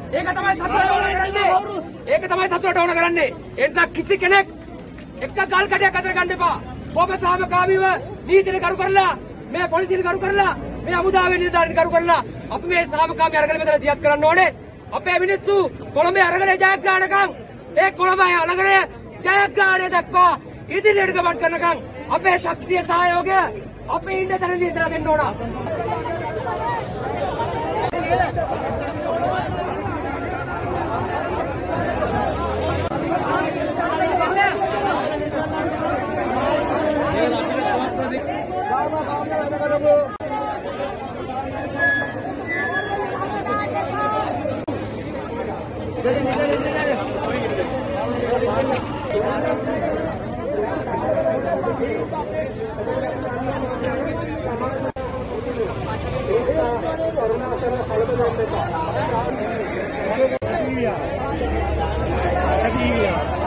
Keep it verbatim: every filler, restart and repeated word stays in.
ඒක තමයි සතුට ඕන කරන්නේ. ඒක තමයි සතුට ඕන කරන්නේ. ඒ නිසා කිසි කෙනෙක් එක ගල් කඩයක් අතර ගන්න එපා. ඔබ සාමකාමීව නීතියට කරු කරලා මේ පොලිසියට කරු කරලා මේ අමුදාවේ නිලධාරීන් කරු කරලා අපි මේ සාමකාමී අරගෙන මෙතන දියත් කරන්න ඕනේ. අපේ මිනිස්සු කොළඹ අරගෙන ජයග්‍රහණකම් ඒ කොළඹ අරගෙන ජයග්‍රහණය දක්වා ඉදිරියට ගමන් කරනකම් අපේ ශක්තිය සහයෝගය අපි ඉන්න තැනදී ඉඳලා දෙන්න ඕන. Krunaasana